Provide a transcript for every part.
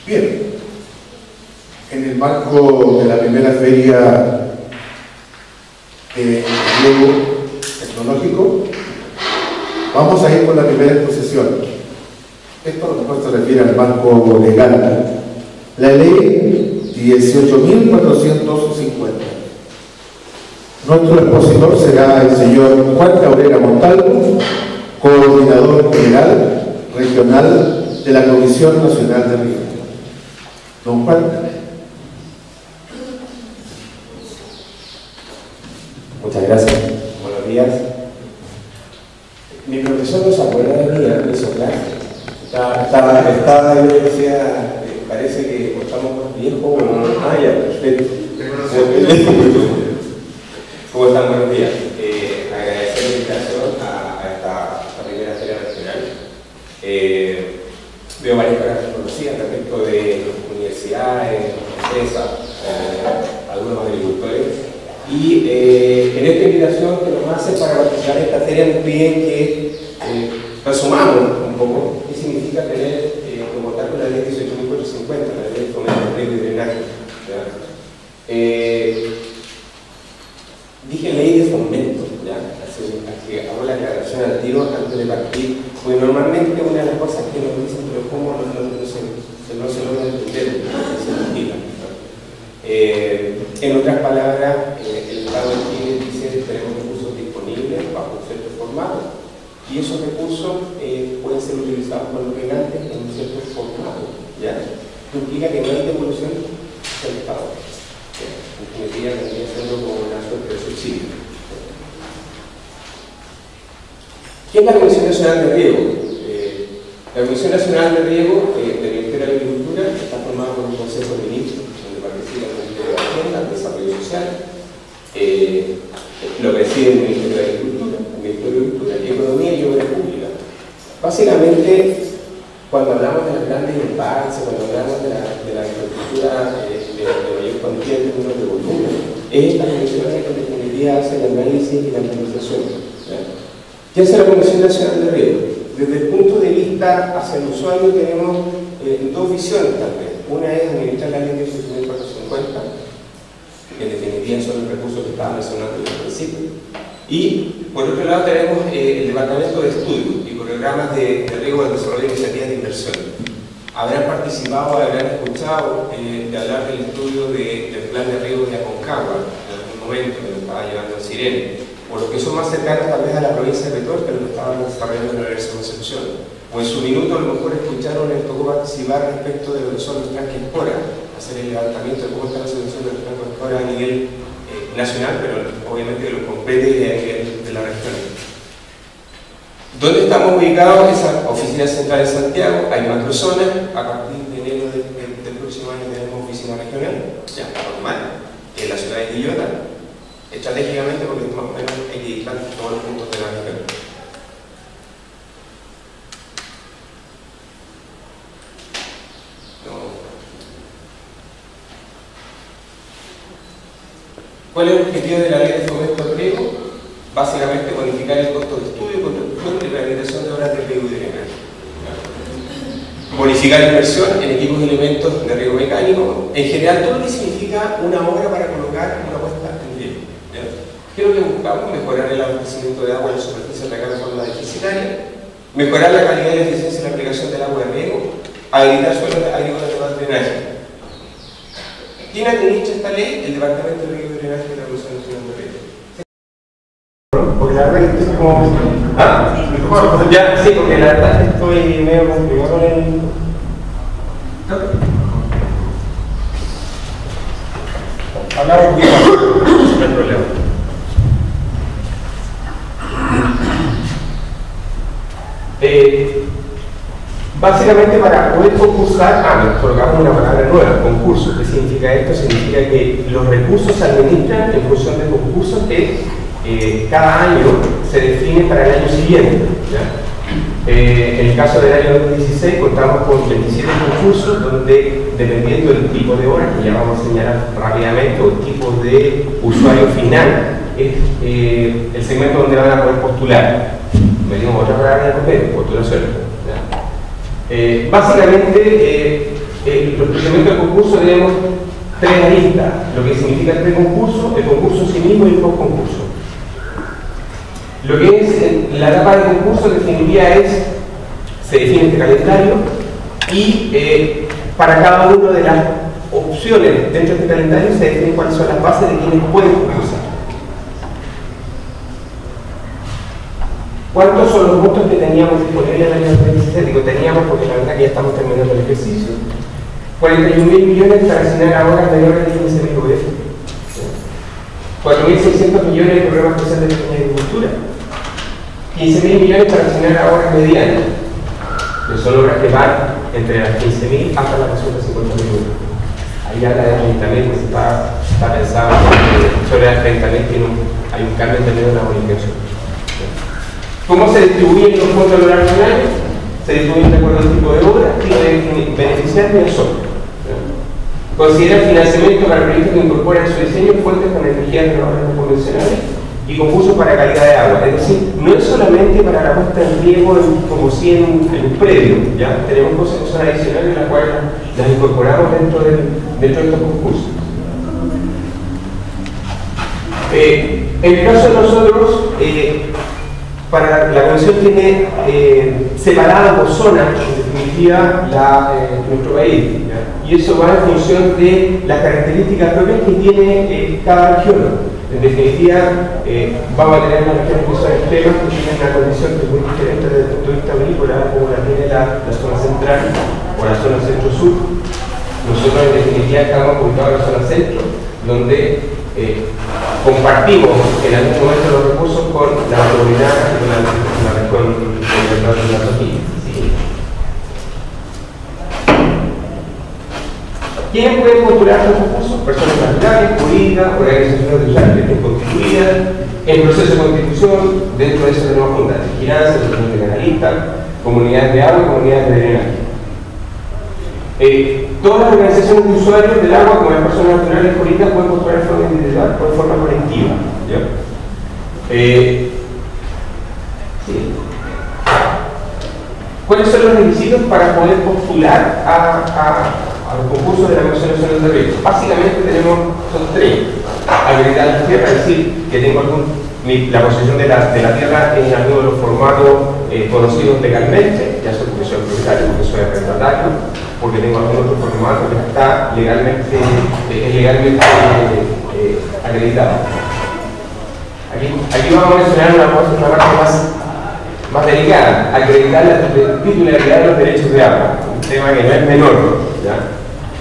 Bien, en el marco de la primera feria de riego tecnológico, vamos a ir con la primera exposición. Esto a lo mejor se refiere al marco legal. La ley 18.450. Nuestro expositor será el señor Juan Cabrera Montalvo, coordinador general regional de la Comisión Nacional de Riego. Don Juan. Muchas gracias. Buenos días. Mi profesor no se acuerda de mí, de eso, claro. Estaba, yo le decía, parece que estamos más viejos o no. Ah, ya, perfecto. ¿Cómo están? Buenos días. Agradecer la invitación a esta primera feria regional. Veo varias caras conocidas respecto de universidades, empresas, algunos agricultores. Y en esta invitación que nos hacen para participar en esta feria nos piden que resumamos un poco qué significa tener como tal con la ley 18.450, la ley de fomento de riego y drenaje. Dije ley de fomento, ¿ya? Así que hago la aclaración al tiro antes de partir, porque normalmente una de las cosas que nos dicen, pero ¿cómo no se logra entender qué significa? En otras palabras, el Estado de Chile dice que tenemos recursos disponibles bajo un cierto formato y esos recursos pueden ser utilizados por los regantes en un cierto formato, ¿ya? Esto implica que no hay devolución del Estado. En definitiva, tendría siendo como una suerte de subsidio. ¿Qué es la Comisión Nacional de Riego? La Comisión Nacional de Riego del Ministerio de Agricultura está formada por un Consejo de Ministros donde participa el Ministerio de Hacienda, Desarrollo Social, lo preside el Ministerio de Agricultura, el Ministerio de Agricultura y Economía y Obras Públicas. Básicamente, cuando hablamos de las grandes embalses, cuando hablamos de la agricultura de mayor cuantía en términos de volumen, es esta comisión que en definitiva hace el análisis y la administración. ¿Qué hace la Comisión Nacional de Riego? Desde el punto de vista hacia el usuario tenemos dos visiones también. Una es administrar la ley de 18.450, que en definitiva son los recursos que estaba mencionando al principio. Y por otro lado tenemos el Departamento de Estudios y Programas de Riego del Desarrollo de Iniciativas de Inversión. Habrán participado, habrán escuchado de hablar del estudio del plan de riego de Aconcagua en algún momento que lo estaba llevando el Sirene, o los que son más cercanos tal vez a la provincia de Petorca, lo que estaban desarrollando en la Universidad de Concepción. O en su minuto a lo mejor escucharon, les tocó participar respecto de lo que son los tranques Espora, hacer el levantamiento de cómo está la situación de los tranques Espora a nivel nacional, pero obviamente que lo compete a nivel de la región. ¿Dónde estamos ubicados? Esa oficina central de Santiago, hay macrozonas, a partir de enero del próximo año tenemos oficina regional, ya normal, en la ciudad de Quillota, estratégicamente porque más o menos hay que editar todos los puntos de la región. ¿Cuál es el objetivo de la ley de fomento al riego? Básicamente bonificar el costo de estudio, construcción y rehabilitación de obras de riego y drenaje. Bonificar la inversión en equipos y elementos de riego mecánico. En general, todo lo que significa una obra para colocar una puesta en riego. ¿Qué es lo que buscamos? Mejorar el abastecimiento de agua en la superficie de la forma deficitaria, mejorar la calidad y la eficiencia en la aplicación del agua de riego, habilitar suelos agrícolas de drenaje. ¿Quién administra esta ley? El Departamento de Riego y Drenaje de la Comisión Nacional de Riego. Porque la verdad que estoy como... Ya, sí, porque la verdad estoy medio complicado con el... Hablamos bien, no hay problema. Básicamente para poder concursar, nos colocamos una palabra nueva, concurso. ¿Qué significa esto? Significa que los recursos se administran en función de concursos que cada año se define para el año siguiente, ¿ya? En el caso del año 2016 contamos con 27 concursos donde, dependiendo del tipo de hora, que ya vamos a señalar rápidamente, o el tipo de usuario final, es el segmento donde van a poder postular. Me digo otra palabra de papel, postulación. Básicamente, los procedimientos de concurso tenemos tres aristas, lo que significa el preconcurso, el concurso en sí mismo y el postconcurso. Lo que es la etapa de concurso definiría se define este calendario y para cada una de las opciones dentro de este calendario se define cuáles son las bases de quienes pueden concursar. ¿Cuántos son los montos que teníamos disponibles en el año 2017? Digo, teníamos porque la verdad que ya estamos terminando el ejercicio. 41.000 millones para asignar a obras menores de 15.000 UF. 4.600 millones de programa especial de pequeña agricultura. 15.000 millones para asignar a obras medianas, que son obras que van entre las 15.000 hasta las 250.000 euros. Ahí habla de 30.000, pues está pensado sobre las 30.000 hay un cambio en términos de la bonificación. ¿Cómo se distribuyen los fondos a lo largo del año? Se distribuyen de acuerdo al tipo de obra y de beneficiarios de sol. Considera el financiamiento para proyectos que incorporan en su diseño fuentes con energías renovables no convencionales y concursos para calidad de agua. Es decir, no es solamente para la puesta en riesgo como si en un predio, ¿ya? Tenemos cosas que son adicionales las cuales las incorporamos dentro de estos concursos. En el caso de nosotros, para la comisión tiene separada por zonas, en definitiva, nuestro país, ¿ya? Y eso va en función de las características propias que tiene cada región. En definitiva, vamos a tener unas regiones que son extremas, que tienen una condición que es muy diferente desde el punto de vista agrícola, como la tiene la zona central o la zona centro-sur. Nosotros, en definitiva, estamos ubicados en la zona centro, donde compartimos en algún momento los recursos con la autoridad y con la región de la Sofía. ¿Quiénes pueden postular los recursos? Personas naturales, jurídicas, organizaciones de usuarios que estén constituidas, en proceso de constitución, dentro de eso tenemos juntas de vigilancia, asociaciones de canalistas, comunidades de agua y comunidades de drenaje. Todas las organizaciones de usuarios del agua, como las personas naturales y jurídicas, pueden postular de forma individual o de forma colectiva. ¿Ya? Sí. ¿Cuáles son los requisitos para poder postular a los concursos de la Comisión Nacional de Riesgo? Básicamente son tres. Habilitar la tierra, es decir, que tengo la posesión de la tierra en alguno de los formatos conocidos legalmente, ya sea porque soy propietario, porque soy arrendatario, porque tengo algún otro formato que está legalmente acreditado. Aquí vamos a mencionar una parte más delicada, acreditar la titularidad de los derechos de agua, un tema que no es menor, ¿ya?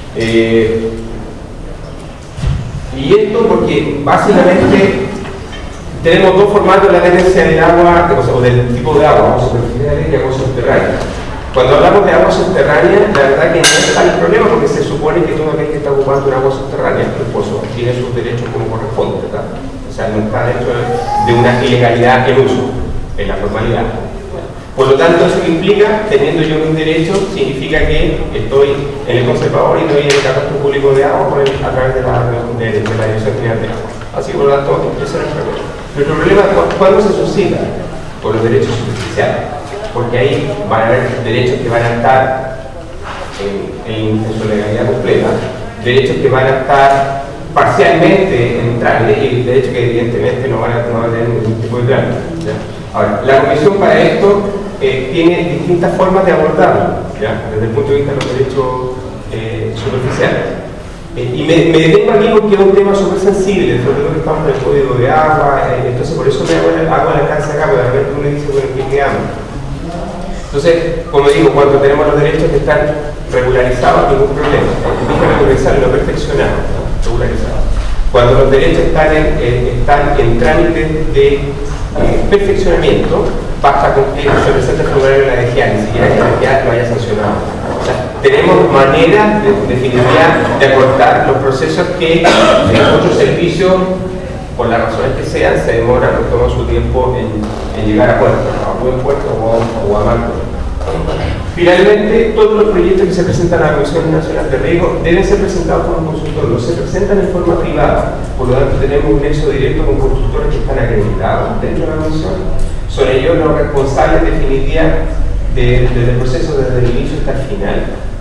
Y esto porque básicamente tenemos dos formatos de la tenencia del agua, o del tipo de agua, agua superficial y agua subterránea. Cuando hablamos de agua subterránea, la verdad que no es tal el problema, porque se supone que todo aquel que está ocupando un agua subterránea, el pozo, tiene sus derechos como corresponde, ¿verdad? O sea, no está dentro de una ilegalidad en uso, en la formalidad. Por lo tanto, eso implica, teniendo yo mis derechos, significa que estoy en el conservador y estoy en el catastro público de agua a través de la Dirección General de Agua. Así que, por lo tanto, ese es el problema. Nuestro problema es cuándo se suscita por los derechos superficiales, porque ahí van a haber derechos que van a estar en su legalidad completa, derechos que van a estar parcialmente en trámite y derechos que evidentemente no van a tener ningún tipo de trámite. Ahora, la comisión para esto tiene distintas formas de abordarlo, ¿ya? Desde el punto de vista de los derechos superficiales. Y me detengo aquí porque es un tema súper sensible, sobre todo que estamos en el código de agua, entonces por eso me hago el alcance acá, porque de repente uno dice, bueno, ¿qué quedamos? Entonces, como digo, cuando tenemos los derechos que están regularizados, ningún problema. Dije regularizar, no perfeccionar, regularizado. Cuando los derechos están en trámite de perfeccionamiento, basta con que se presente el formulario de la DGA, ni siquiera que la DGA lo haya sancionado. O sea, tenemos maneras de definitivamente de acortar los procesos que en otros servicios, por las razones que sean, se demoran o toman su tiempo en llegar a puerto, a buen puerto o a mal puerto. Finalmente, todos los proyectos que se presentan a la Comisión Nacional de Riesgo deben ser presentados por un consultor, no se presentan en forma privada, por lo tanto tenemos un nexo directo con consultores que están acreditados dentro de la comisión. Son ellos los responsables definitivos desde el proceso, desde el inicio hasta el final.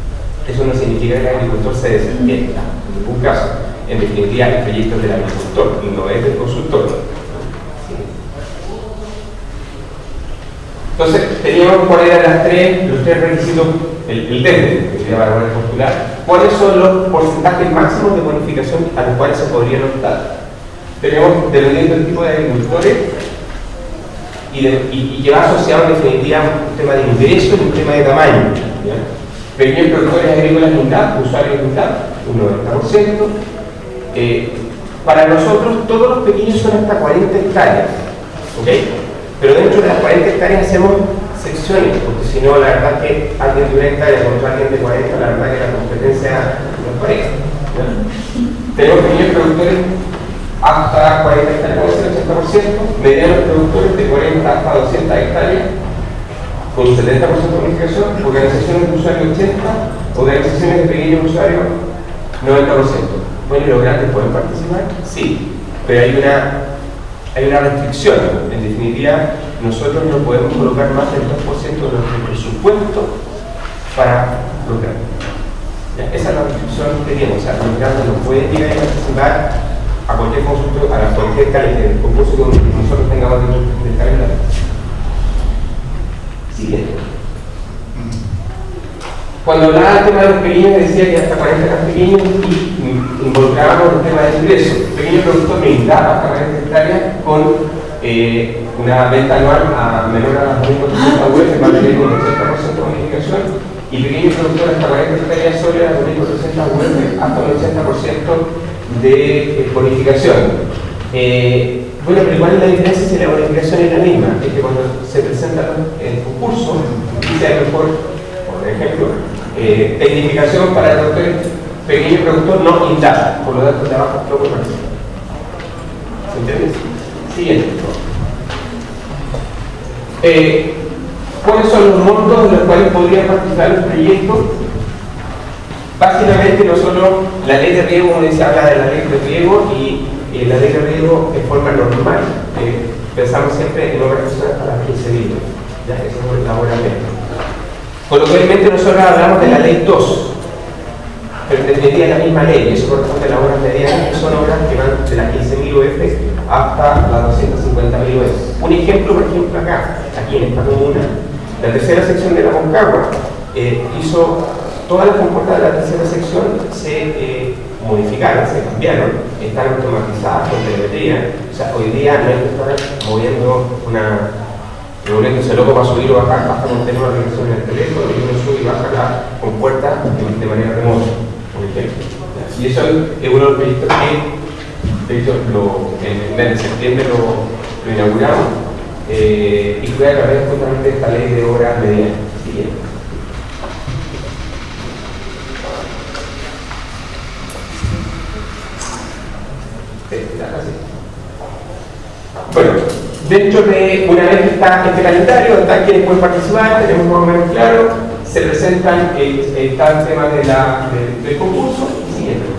Eso no significa que el agricultor se desentienda, en ningún caso. En definitiva, el proyecto es del agricultor, no es del consultor. Entonces, teníamos cuáles eran los tres requisitos, el DEF, que sería para poder postular, cuáles son los porcentajes máximos de bonificación a los cuales se podrían optar. Tenemos, dependiendo del tipo de agricultores, y que va asociado en definitiva un tema de ingreso y un tema de tamaño. ¿Ya? Pequeños productores agrícolas LINDAP, usuarios LINDAP, un 90%. Para nosotros, todos los pequeños son hasta 40 hectáreas. ¿Okay? Pero dentro de las 40 hectáreas hacemos secciones, porque si no, la verdad que alguien de 1 hectárea contra alguien de 40, la verdad que la competencia no es pareja. Tenemos pequeños productores hasta 40 hectáreas, con el 80%, medianos productores de 40 hasta 200 hectáreas, con un 70% de bonificación, organizaciones de usuarios 80%, organizaciones de pequeños usuarios 90%. Bueno, ¿y los grandes pueden participar? Sí, pero hay una restricción. En definitiva, nosotros no podemos colocar más del 2% de nuestro presupuesto para los grandes. ¿Ya? Esa es la restricción que tenemos. O sea, los grandes no pueden llegar a participar a cualquier consultor, a cualquier concurso que nosotros tengamos dentro del calendario. Siguiente. Cuando hablaba del tema de los pequeños, decía que hasta 40 eran pequeños y involucrábamos el tema de ingresos. Pequeño productor LINDAP hasta 40 hectáreas con una venta anual menor a las 2.400 UF, va a tener un 80% de bonificación, y pequeños productores hasta 40 hectáreas sobre las 2.400 UF hasta un 80% de bonificación. Bueno, pero igual la diferencia si la bonificación es la misma, es que cuando se presenta el concurso, dice a lo mejor, por ejemplo, tecnificación para el productor, pequeño productor no LINDAP, por lo tanto de abajo no puede participar. ¿Se entiende? Siguiente. ¿Cuáles son los montos de los cuales podrían participar los proyectos? Básicamente no solo la ley de riego, como dice, habla de la ley de riego y la ley de riego de forma normal. Pensamos siempre en obras personas para 15.000, ya que eso es la obra media. Coloquialmente nosotros hablamos de la ley 2, pero en definitiva es la misma ley, y eso corresponde a las obras medianas, que son obras que van de las 15.000 UF hasta las 250.000 UF. Un ejemplo, por ejemplo, acá, aquí en esta comuna, la tercera sección de la Concagua hizo todas las compuertas de la tercera sección se modificaron, se cambiaron, están automatizadas con telemetría. O sea, hoy día no hay que estar revolviéndose loco para subir o bajar, basta con tener una aplicación en el teléfono y uno sube y baja la compuerta de manera remota, por ejemplo. Y eso es uno de los proyectos que, de hecho, en el mes de septiembre lo inauguramos y fue a través justamente de esta ley de obras medianas. Siguiente. Bueno, dentro de una vez que está este calendario, están quienes pueden participar, tenemos más o menos claro, se presentan, está el tema del concurso, siguiente.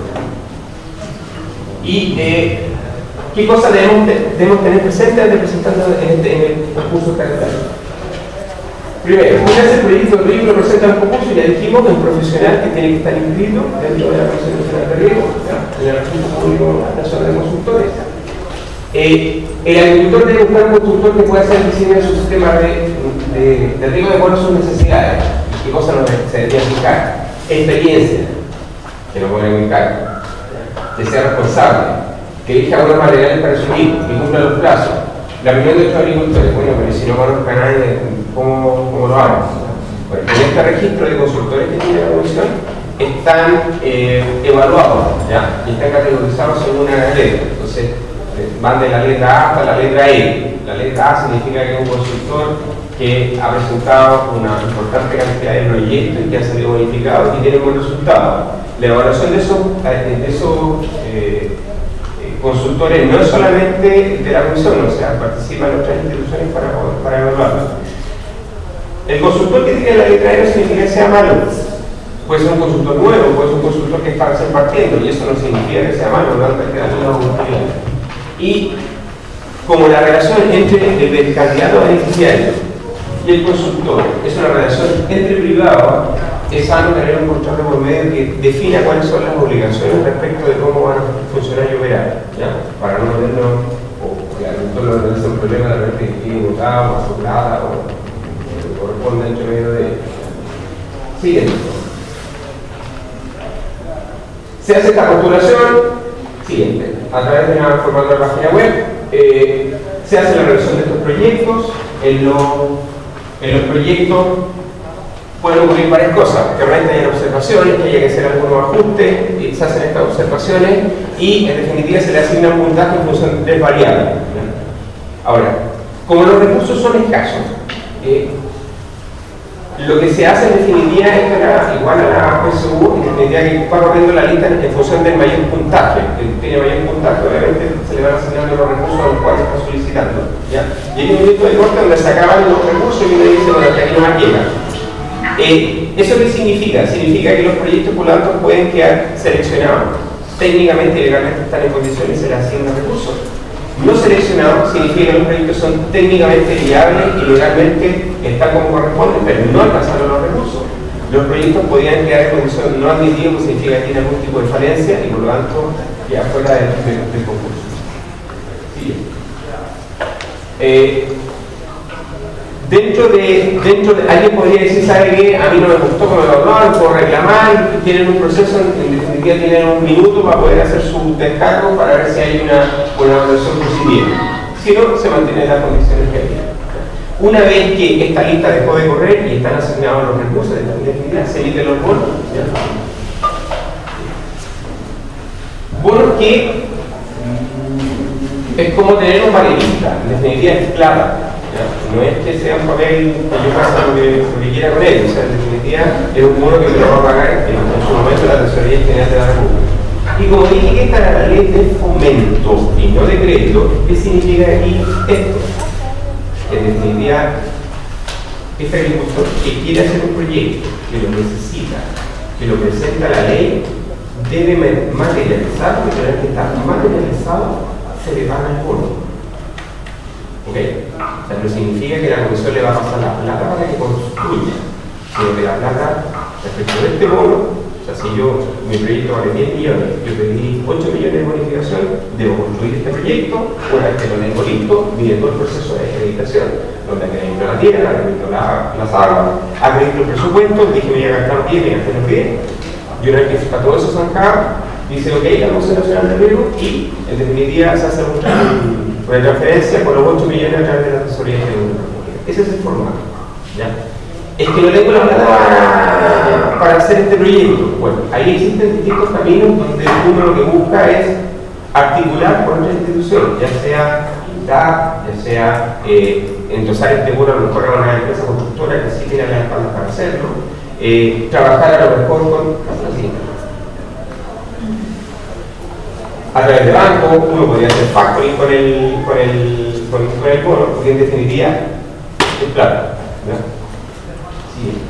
Y qué cosas debemos tener presente antes de presentarlo en el concurso calendario. Primero, una vez el proyecto de riego lo presenta en un concurso, ya dijimos que un profesional que tiene que estar inscrito dentro de la Comisión Nacional de Riego, en el Registro Público Nacional de Consultores. El agricultor debe buscar un consultor que pueda hacer el diseño de su sistema de riego de acuerdo a sus necesidades. ¿Qué cosas se debería fijar? Experiencia, que no pone muy caro, que sea responsable, que elija buenos materiales para su equipo, que cumpla los plazos. La opinión de estos agricultores, bueno, pero si no conozco a nadie, ¿cómo lo hago? Bueno, en este registro de consultores que tiene la comisión están evaluados, ¿ya? Y están categorizados según una galería. Entonces, van de la letra A hasta la letra E. La letra A significa que es un consultor que ha presentado una importante cantidad de proyectos y que ha salido bonificado y tiene buen resultado. La evaluación de esos consultores no es solamente de la comisión, o sea, participan otras instituciones para evaluarlo. El consultor que tiene la letra E no significa que sea malo. Puede ser un consultor nuevo, puede ser un consultor que está recién partiendo, y eso no significa que sea malo, no hay que darle una oportunidad. Y como la relación entre el candidato beneficiario y el consultor es una relación entre privado, es sano tener un control de por medio que defina cuáles son las obligaciones respecto de cómo van a funcionar y operar, ¿ya? Para no tenerlo, o que al agricultor no tenga un problema de repente que tiene botado, o soplada, o corresponde entre medio de ellos. Siguiente. Se hace esta postulación, siguiente, a través de una formato de la página web, se hace la revisión de estos proyectos. En los proyectos pueden ocurrir varias cosas, que realmente hay observaciones, que haya que hacer algunos ajustes, y se hacen estas observaciones y en definitiva se le asigna un puntaje en función de tres variables. Ahora, como los recursos son escasos, lo que se hace en definitiva es igual a la PSU, en definitiva que va corriendo la lista en función del mayor puntaje. El que tiene mayor puntaje, obviamente, se le van asignando los recursos a los cuales está solicitando, ¿ya? Y hay un momento de corte donde se acaban los recursos y uno dice, bueno, que aquí no más llega. ¿Eso qué significa? Significa que los proyectos por lo tanto pueden quedar seleccionados. Técnicamente y legalmente están en condiciones y se les asignan recursos. No seleccionados significa que los proyectos son técnicamente viables y legalmente están como corresponde, pero no alcanzaron los recursos. Los proyectos podrían quedar en condiciones no admitidos, pues significa que tienen algún tipo de falencia y por lo tanto ya fuera del concurso. Sí. Dentro de alguien podría decir, ¿sabe qué? A mí no me gustó como me lo hablaron, puedo reclamar, y tienen un proceso, en definitiva tienen un minuto para poder hacer su descargo para ver si hay una evaluación positiva. Si no, se mantienen las condiciones que había. Una vez que esta lista dejó de correr y están asignados los recursos, en definitiva se emiten los bonos. ¿Ya? Bonos que es como tener un panelista, en definitiva es plata. No es que sea un papel que yo pase lo que quiera con él, o sea, en definitiva es un bono que me lo va a pagar en su momento la Tesorería General de la República. Y como dije que esta era la ley de fomento y no de crédito, ¿qué significa aquí esto? En definitiva, este agricultor que quiere hacer un proyecto, que lo necesita, que lo presenta la ley, debe materializarlo, y tener que estar materializado, se le paga el bono. ¿Ok? O sea, no significa que la comisión le va a pasar la plata para que construya, sino que la plata respecto de este bono, o sea, si mi proyecto vale 10 millones, yo pedí 8 millones de bonificación, debo construir este proyecto, una vez que lo tengo listo, viene todo el proceso de acreditación, donde acredito la tierra, acredito las aguas, acredito el presupuesto, dije me voy a gastar 10, me gasté los 10, y una vez que está todo eso zanjado, dice, ok, la Comisión Nacional de Riesgo, y en definitiva se hace una transferencia por los 8 millones a través de la Tesorería General de la República. Ese es el formato. ¿Ya? Es que no tengo la plata para hacer este proyecto. Bueno, ahí existen distintos caminos donde uno lo que busca es articular con otra institución, ya sea INDAP, ya sea endosar este bono a lo mejor a una empresa constructora que sí tiene la espalda para hacerlo, trabajar a lo mejor con así. A través de banco, uno podría hacer factoring con el bono, porque en definitiva es plata. Sí.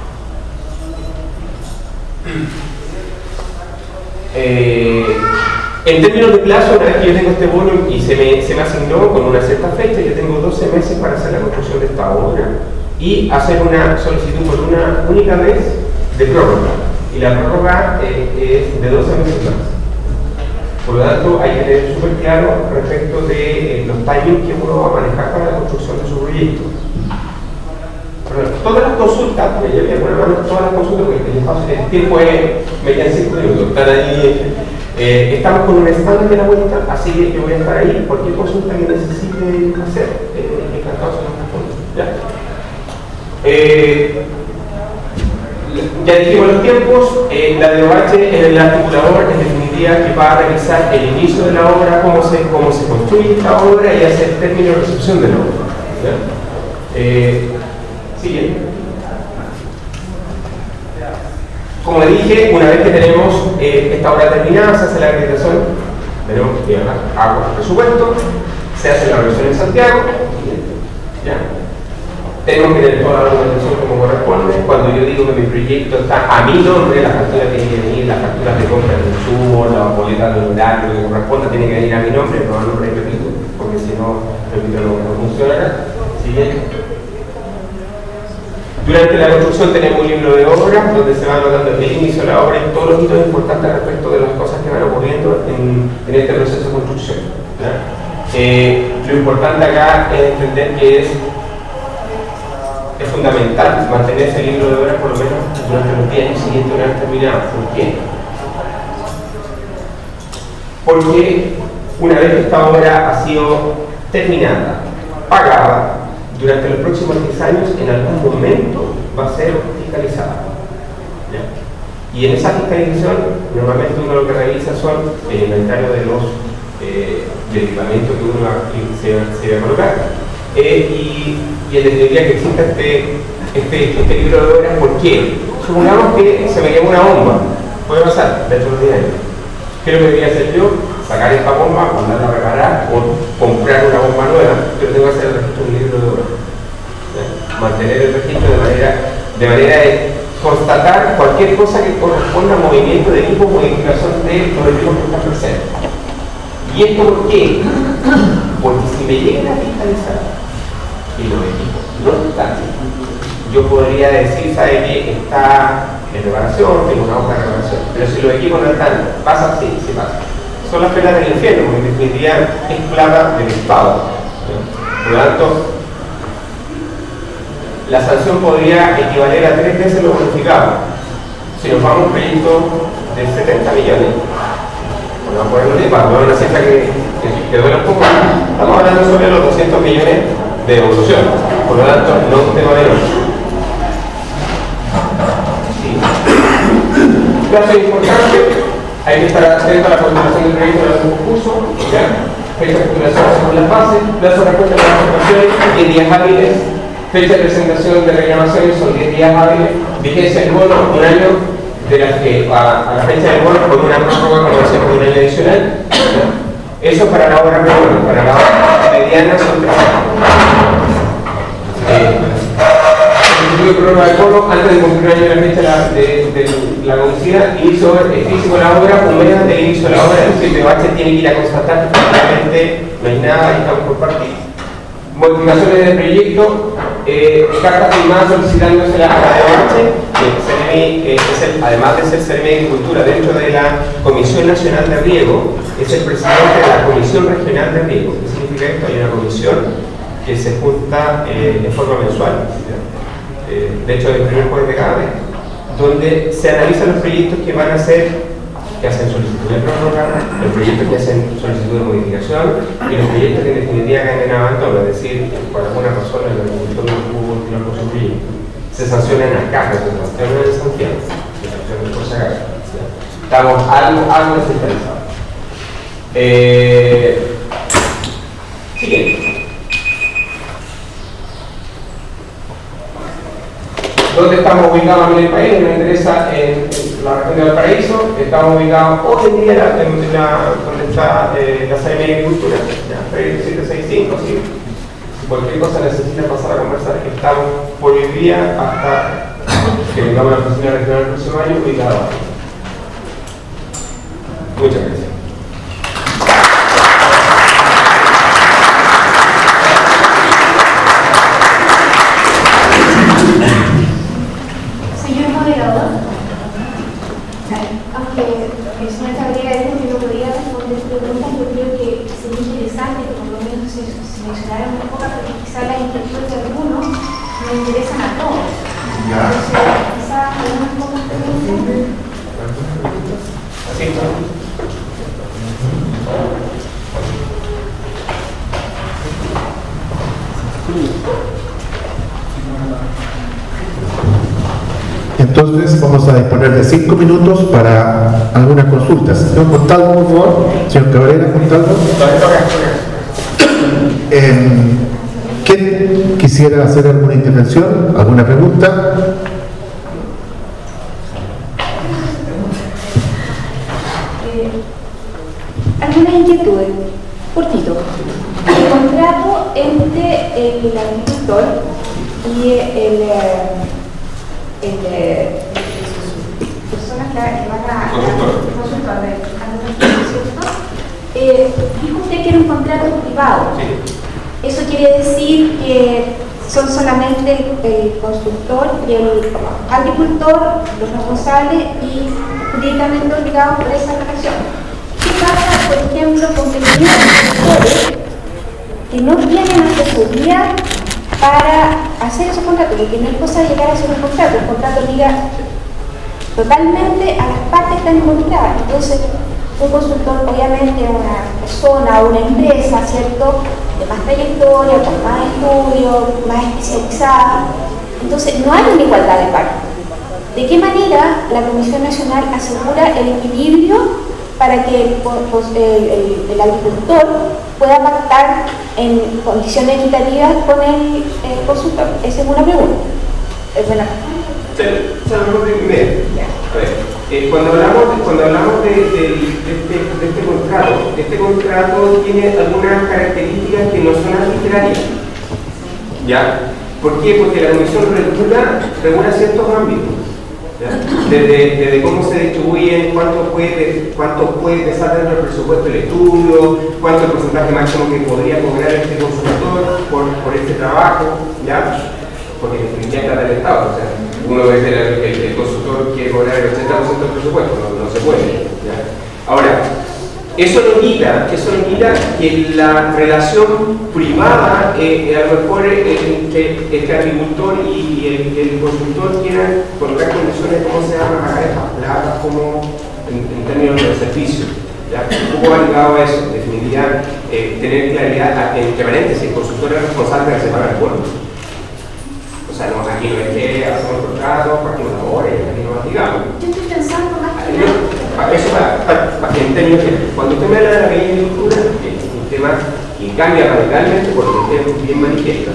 En términos de plazo, una vez que yo tengo este bono y se me asignó con una cierta fecha, yo tengo 12 meses para hacer la construcción de esta obra y hacer una solicitud por una única vez de prórroga. Y la prórroga es de 12 meses más. Por lo tanto, hay que tener súper claro respecto de los timings que uno va a manejar para la construcción de su proyecto. Todas las consultas, porque yo voy a poner mano todas las consultas, porque el tiempo me quedan 5 minutos, están ahí, estamos con un stand de la vuelta, así que yo voy a estar ahí, cualquier consulta que necesite hacer, encantado se nos responde. Ya dijimos los tiempos, la DOH es el articulador, en definitiva, que va a revisar el inicio de la obra, cómo se construye esta obra y hacer el término de recepción de la obra. Siguiente. Como le dije, una vez que tenemos esta obra terminada, se hace la acreditación, tenemos que llevar agua al presupuesto, se hace la revisión en Santiago, ¿ya? Tenemos que tener toda la documentación como corresponde. Cuando yo digo que mi proyecto está a mi nombre, la factura tiene que venir, las facturas de compra de consumo, las boletas de horario, lo que corresponda tiene que venir a mi nombre, no a nombre de Pepito, porque si no, Pepito no funciona. Siguiente. Durante la construcción tenemos un libro de obras donde se va anotando el inicio de la obra y todos los hitos importantes respecto de las cosas que van ocurriendo en este proceso de construcción. Lo importante acá es entender que es fundamental mantener ese libro de obras por lo menos durante los 10 años siguientes una vez terminado. ¿Por qué? Porque una vez que esta obra ha sido terminada, pagada, durante los próximos 10 años en algún momento va a ser fiscalizada. ¿Ya? Y en esa fiscalización normalmente uno lo que revisa son el inventario de los del equipamiento que uno se va a colocar. Y en definitiva que exista este libro de obras. ¿Por qué? Supongamos que se me quema una bomba, puede pasar dentro de los 10 años. ¿Qué es lo que debería hacer yo? Sacar esta bomba, mandarla a reparar o comprar una bomba nueva, pero tengo que hacer el registro de un libro de obras. Mantener el registro de manera de constatar cualquier cosa que corresponda a movimiento de equipo, modificación de los equipos que están presentes. ¿Y esto por qué? Porque si me llegan a fiscalizar y los equipos no están, yo podría decir, ¿sabe qué? Está en reparación, tengo una hoja de reparación, pero si los equipos no están, pasa, sí pasa. Son las penas del infierno, porque en definitiva es plata del Estado. Por lo tanto, la sanción podría equivaler a 3 veces lo bonificado. Si nos vamos a un proyecto de 70 millones, no podemos ir para una cifra que duele un poco, estamos hablando sobre los 200 millones de devolución. Por lo tanto, no es un tema menor. Sí. Plazo importante, hay que estar atento a la continuación del proyecto de algún concurso, ¿ya? Fecha de facturación según las bases, plazo de respuesta a las observaciones, 10 días hábiles, fecha de presentación de reclamaciones son 10 días hábiles, vigencia del bono, 1 año, de las que a la fecha del bono con una prórroga, como decimos, de un año adicional. Eso para la obra menor, para la obra mediana son 3 años. El prórroga del bono, antes de cumplir un año de la fecha de la conducida, inicio físico de la obra, un mes antes del inicio de la obra, el CPOH tiene que ir a constatar que realmente no hay nada y estamos por partir. Modificaciones del proyecto, carta firmada solicitándose a la DOH, que además de ser CERMI de Agricultura, dentro de la Comisión Nacional de Riego, es el presidente de la Comisión Regional de Riego. ¿Qué significa esto? Hay una comisión que se junta de forma mensual, de hecho el primer jueves de cada mes, donde se analizan los proyectos que van a ser, que hacen solicitud de prórroga, los proyectos que hacen solicitud de modificación y los proyectos que en definitiva caen en abandono, es decir, por alguna razón el agricultor no pudo continuar con su proyecto. Se sancionan acá, se sancionan en Santiago, se sancionan por sacar. Estamos algo descentralizados. Siguiente. ¿Dónde estamos ubicados en el país? Me interesa en la región de Valparaíso. Estamos ubicados hoy en día donde está la CERMI de Agricultura, 765, sí. Si cualquier cosa necesita pasar a conversar, estamos por hoy día hasta que tengamos la oficina regional el próximo año ubicados. Muchas gracias. Entonces vamos a disponer de 5 minutos para algunas consultas. Señor Montalvo, por favor. Señor Cabrera, Montalvo. ¿Quién quisiera hacer alguna intervención? ¿Alguna pregunta? Algunas inquietudes. Cortito. El contrato entre el agricultor y personas que van a consultar dijo usted que era un contrato privado. Sí. Eso quiere decir que son solamente el consultor y el agricultor los responsables y jurídicamente obligados por esa relación. ¿Qué pasa, por ejemplo, con pequeños agricultores que no tienen asesoría para hacer esos contratos? Porque no es cosa de llegar a hacer un contrato obliga totalmente a las partes que están involucradas. Entonces, un consultor, obviamente, una persona o una empresa, ¿cierto?, de más trayectoria, con más estudios, más especializada. Entonces, no hay una igualdad de partes. ¿De qué manera la Comisión Nacional asegura el equilibrio para que el agricultor pueda pactar en condiciones equitativas con el consultor? Esa es una pregunta. Es buena. Cuando hablamos de este contrato tiene algunas características que no son arbitrarias. ¿Ya? ¿Por qué? Porque la Comisión regula ciertos ámbitos. Desde cómo se distribuyen, cuánto puede pesar dentro del presupuesto del estudio, cuánto es el porcentaje máximo que podría cobrar este consultor por este trabajo, ¿ya? Porque definiría plata del Estado, o sea, uno ve que el consultor quiere cobrar el 80% del presupuesto, no se puede, ¿ya? Ahora, eso no quita que la relación privada, a lo mejor el agricultor y el consultor quieran colocar condiciones de cómo se van a pagar estas platas como en términos de servicio. ¿Ya? Un poco ligado a eso, definiría tener claridad, entre paréntesis, el consultor es responsable de separar el bono. O sea, no, aquí no es que hacemos el contrato, partimos la hora y aquí no digamos. Yo estoy pensando más que nada. Eso en términos generales. Cuando usted me habla de la pequeña agricultura, que es un tema que cambia radicalmente porque usted es bien manifiesto,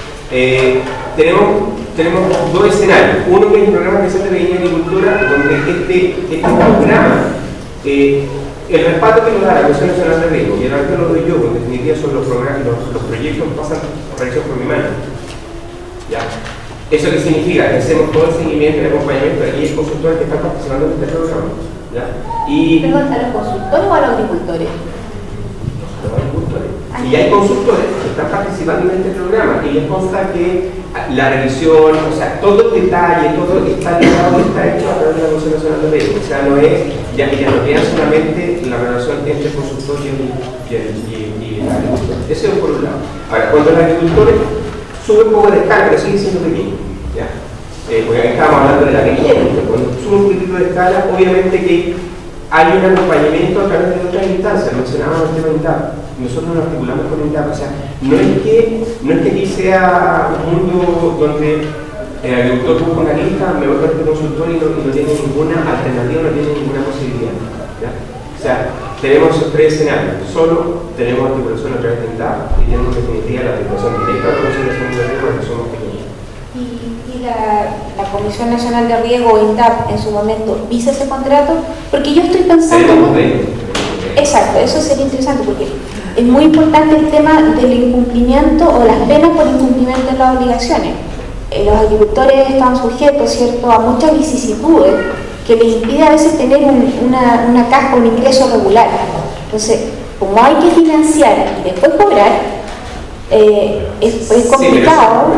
tenemos dos escenarios. Uno que es el programa especial de pequeña agricultura, donde este programa, el respaldo que nos da la Comisión Nacional de Riesgo, y el que lo doy yo, en definitiva son los proyectos que pasan por mi mano. ¿Ya? ¿Eso qué significa? Que hacemos todo el seguimiento y el acompañamiento y el consultor que está participando en este programa. ¿Ya? ¿Perdón, a los consultores o a los agricultores? A los agricultores. Y hay consultores que están participando en este programa y les consta que la revisión, o sea, todo el detalle, todo está ligado y está hecho a través de la Comisión Nacional de Riesgo. O sea, no es, ya no queda solamente la relación entre el consultor y el agricultor. Eso es por un lado. Ahora, cuando los agricultores sube un poco de escala, pero sigue siendo pequeño. ¿Ya? Porque aquí estábamos hablando de la pequeña, cuando sube un poquito de escala, obviamente que hay un acompañamiento a través de otras instancias. Mencionábamos el tema de INDAP. Nosotros nos articulamos con INDAP. O sea, no es que aquí sea un mundo donde el agricultor busca una lista, me voy a este consultor y no tiene ninguna alternativa, no tiene ninguna posibilidad. ¿Ya? O sea, tenemos tres escenarios. Solo tenemos articulación a través de INDAP y tenemos en definitiva la articulación directa de la Comisión Nacional de Riesgo porque somos pequeños. ¿Y la Comisión Nacional de Riesgo, INDAP, en su momento visa ese contrato? Porque yo estoy pensando... Exacto, eso sería interesante porque es muy importante el tema del incumplimiento o las penas por incumplimiento de las obligaciones. Los agricultores están sujetos, ¿cierto?, a muchas vicisitudes que les impide a veces tener una caja, un ingreso regular. Entonces, como hay que financiar y después cobrar, es complicado.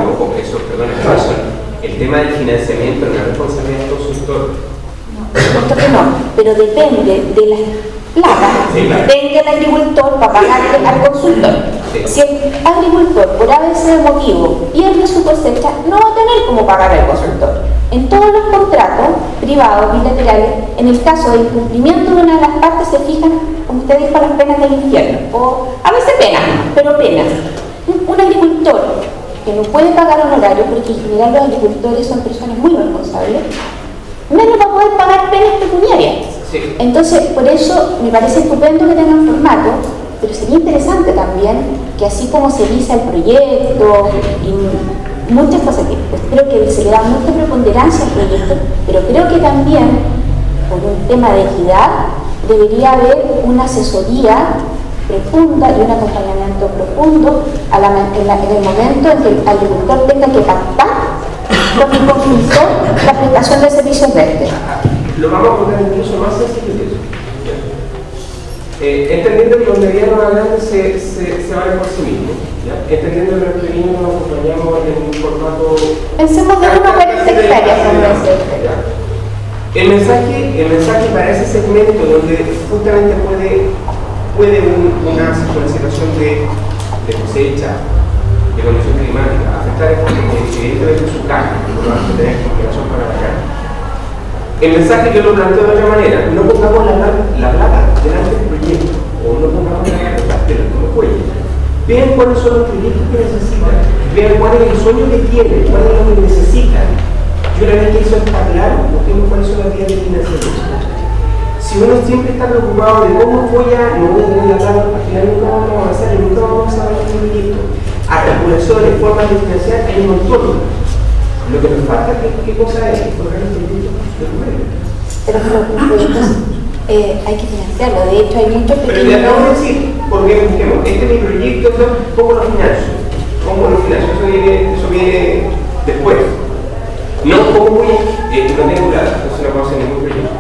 El tema del financiamiento es una responsabilidad del consultor. No, pero depende de las plata, sí, claro. Venga el agricultor para pagarle al consultor. Sí. Si el agricultor por ABC motivo pierde su cosecha, no va a tener cómo pagar al consultor. En todos los contratos privados, bilaterales, en el caso de incumplimiento de una de las partes se fijan, como usted dijo, las penas del infierno, o a veces penas, pero penas. Un agricultor que no puede pagar honorario, porque en general los agricultores son personas muy responsables, menos va a poder pagar penas pecuniarias. Sí. Entonces, por eso me parece estupendo que tengan formato, pero sería interesante también que así como se visa el proyecto y muchas cosas que pues, creo que se le da mucha preponderancia al proyecto, pero creo que también por un tema de equidad debería haber una asesoría profunda y un acompañamiento profundo en el momento en que el agricultor tenga que pactar con el consultor la prestación de servicios verdes. Lo vamos a poner incluso más sencillo que eso. Entendiendo que los medianos grandes se van por sí mismos. Entendiendo que los pequeños nos acompañamos en un formato... Pensemos de 1 a 40 hectáreas, como decía. El mensaje para ese segmento donde justamente puede una situación de cosecha, de condición climática, afectar evidentemente su carne, no va a tener consideración para la carne. El mensaje yo lo planteo de otra manera: no pongamos la plata delante del proyecto, o no pongamos la plata delante de los cuellos. Vean cuáles son los proyectos que necesitan, vean cuál es el sueño que tienen, cuál es lo que necesitan. Y una vez que eso está claro, busquemos cuáles son las vías de financiamiento. Si uno siempre está preocupado de cómo no voy a tener la plata, al final nunca vamos a avanzar y nunca vamos a saber el proyecto. Articulaciones, formas de financiar, hay un montón. Lo que nos falta, ¿qué cosa es? Colocar el proyecto de primero. Pero los proyectos hay que financiarlo. De hecho, hay muchos Pero pequeños. le acabo de decir, porque busquemos, este es mi proyecto, ¿cómo lo financio? Eso viene después. No, ¿cómo voy a...? No tengo plata, entonces no puedo hacer ningún proyecto.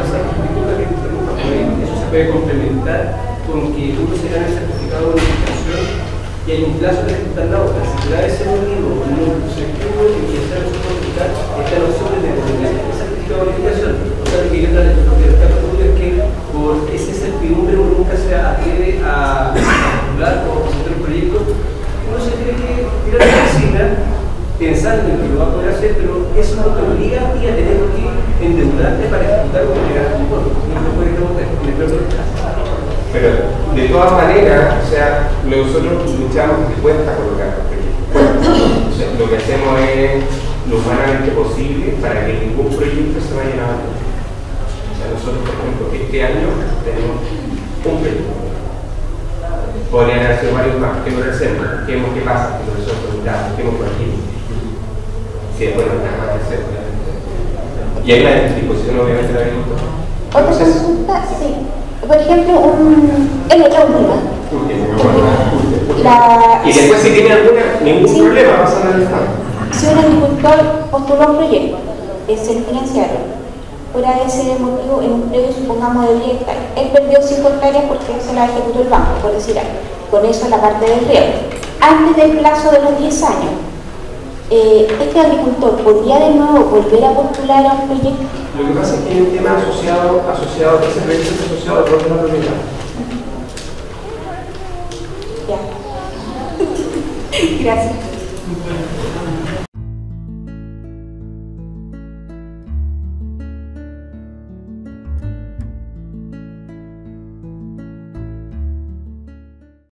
Eso se puede complementar con que uno se gane el certificado de verificación y hay un plazo de ejecutar la obra. Si da ese motivo, no se pudo y está en su está la opción de determinar el certificado de verificación. O sea, que yo lo que está preguntando es que por ese certidumbre uno nunca se atreve a calcular o presentar un proyecto. Uno se tiene que tirar a la piscina pensando en que lo va a poder hacer, pero eso no te obliga a ti a tener que endeudarte para ejecutar o entregar tu bono. No puede Pero de todas maneras, o sea, nosotros luchamos que cuesta colocar los proyectos. O sea, lo que hacemos es lo humanamente posible para que ningún proyecto se vaya a abandonar. O sea, nosotros, por ejemplo, este año tenemos un proyecto. Podrían haber sido varios más, que no lo hacemos, busquemos qué pasa, que nosotros busquemos por aquí. Sí, bueno, nada más que hacer. Y hay la disposición, obviamente, de la agricultura. Otra consulta, sí. Por ejemplo, en otra última. Y después, si tiene ningún problema, pasan al Estado. Si un agricultor postuló un proyecto, se financiaron, fuera de ese motivo, en un predio, supongamos, de 10 hectáreas, él perdió 5 hectáreas porque se la ejecutó el banco, por decir algo. Con eso la parte del riego. Antes del plazo de los 10 años, ¿este agricultor podría de nuevo volver a postular a un proyecto? Lo que pasa es que hay un tema asociado ese proyecto es asociado al rol de la propiedad. Ya. Gracias.